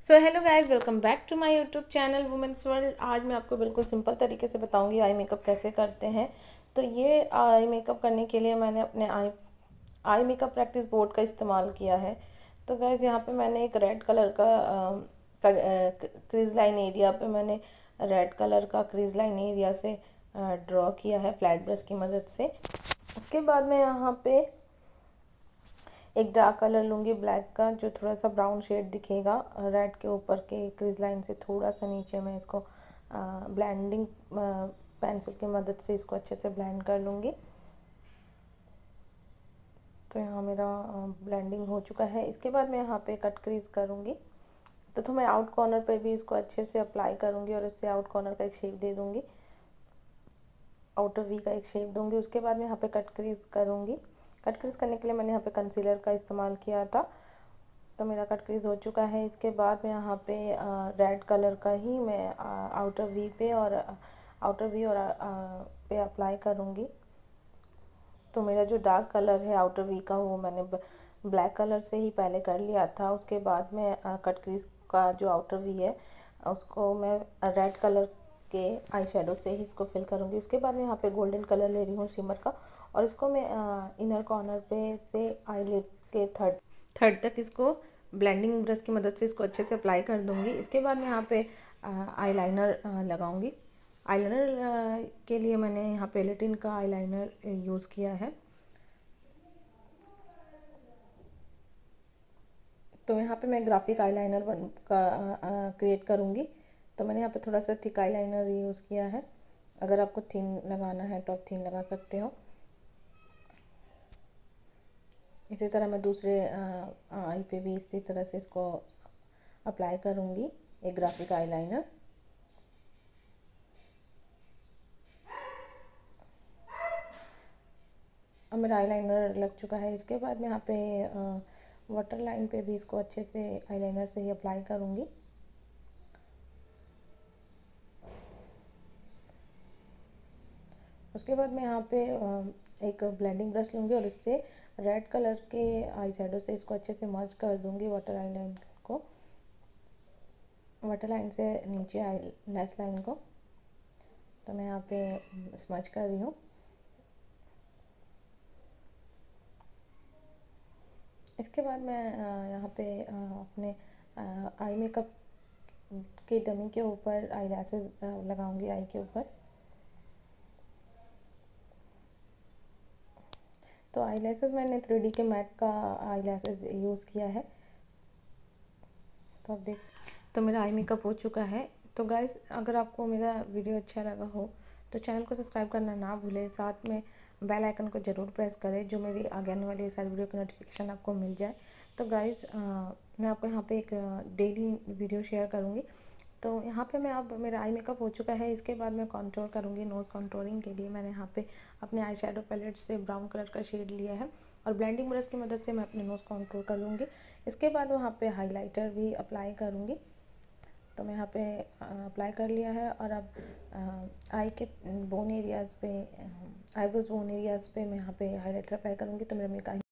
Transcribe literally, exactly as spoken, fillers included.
So hello guys, welcome back to my YouTube channel women's world. आज मैं आपको बिल्कुल सिंपल तरीके से बताऊंगी आई मेकअप कैसे करते हैं। तो ये आई मेकअप करने के लिए मैंने अपने eye eye makeup practice board का इस्तेमाल किया है। तो गाइस यहाँ पे मैंने एक रेड कलर का क्रीज लाइन एरिया पे मैंने रेड कलर का क्रीज लाइन एरिया से ड्रॉ किया है फ्लैट ब्रश की मदद से। उसके बाद मैं यहाँ पे एक डार्क कलर लूँगी ब्लैक का, जो थोड़ा सा ब्राउन शेड दिखेगा रेड के ऊपर के क्रीज लाइन से थोड़ा सा नीचे। मैं इसको ब्लेंडिंग पेंसिल की मदद से इसको अच्छे से ब्लेंड कर लूँगी। तो यहाँ मेरा ब्लेंडिंग हो चुका है। इसके बाद मैं यहाँ पे कट क्रीज करूँगी। तो तो मैं आउट कॉर्नर पे भी इसको अच्छे से अप्लाई करूँगी और इससे आउट कॉर्नर का एक शेप दे दूँगी, आउटर वी का एक शेप दूँगी। उसके बाद मैं यहाँ पे कट क्रीज करूँगी। कट क्रीज करने के लिए मैंने यहाँ पे कंसीलर का इस्तेमाल किया था। तो मेरा कट क्रीज हो चुका है। इसके बाद मैं यहाँ पे रेड कलर का ही मैं आउटर वी पे और आउटर वी और आ, पे अप्लाई करूँगी। तो मेरा जो डार्क कलर है आउटर वी का, वो मैंने ब्लैक कलर से ही पहले कर लिया था। उसके बाद मैं कट क्रीज का जो आउटर वी है उसको मैं रेड कलर के आई शेडो से ही इसको फिल करूँगी। उसके बाद मैं यहाँ पे गोल्डन कलर ले रही हूँ शिमर का, और इसको मैं इनर कॉर्नर पे से आईलिड के थर्ड थर्ड तक इसको ब्लेंडिंग ब्रश की मदद से इसको अच्छे से अप्लाई कर दूँगी। इसके बाद मैं यहाँ पे आईलाइनर लगाऊँगी। आईलाइनर के लिए मैंने यहाँ पे लेटिन का आईलाइनर यूज़ किया है। तो यहाँ पे मैं ग्राफिक आईलाइनर का क्रिएट करूँगी। तो मैंने यहाँ पे थोड़ा सा थिक आईलाइनर यूज़ किया है। अगर आपको थिन लगाना है तो आप थिन लगा सकते हो। इसी तरह मैं दूसरे आई पे भी इसी तरह से इसको अप्लाई करूँगी, एक ग्राफिक आईलाइनर। अब मेरा आईलाइनर लग चुका है। इसके बाद मैं यहाँ पे वाटर लाइन पे भी इसको अच्छे से आईलाइनर से ही अप्लाई करूँगी। उसके बाद मैं यहाँ पे एक ब्लेंडिंग ब्रश लूँगी और इससे रेड कलर के आई शेडो से इसको अच्छे से मर्ज कर दूँगी वाटर आई लाइन को, वाटर लाइन से नीचे आई लैश लाइन को। तो मैं यहाँ पे स्मच कर रही हूँ। इसके बाद मैं यहाँ पे अपने आई मेकअप के डमी के ऊपर आई लैसेस लगाऊंगी आई के ऊपर। तो आई लैसेस मैंने थ्री डी के मैक का आई लैसेस यूज़ किया है। तो आप देख तो मेरा आई मेकअप हो चुका है। तो गाइस, अगर आपको मेरा वीडियो अच्छा लगा हो तो चैनल को सब्सक्राइब करना ना भूलें, साथ में बेल आइकन को ज़रूर प्रेस करें, जो मेरी आगे आने वाली सारी वीडियो की नोटिफिकेशन आपको मिल जाए। तो गाइस, मैं आपको यहाँ पे एक डेली वीडियो शेयर करूँगी। तो यहाँ पे मैं अब मेरा आई मेकअप हो चुका है। इसके बाद मैं कंटूर करूँगी। नोज़ कंटूरिंग के लिए मैंने यहाँ पे अपने आई शेडो पैलेट से ब्राउन कलर का शेड लिया है और ब्लेंडिंग ब्रश की मदद से मैं अपने नोज़ कंटूर कर लूँगी। इसके बाद वहाँ पे हाइलाइटर भी अप्लाई करूँगी। तो मैं यहाँ पे अप्लाई कर लिया है और अब आई के बोन एरियाज़ पे, आईब्रोज बोन एरियाज़ पे मैं यहाँ पे हाइलाइटर अप्लाई करूँगी। तो मेरा मेकअप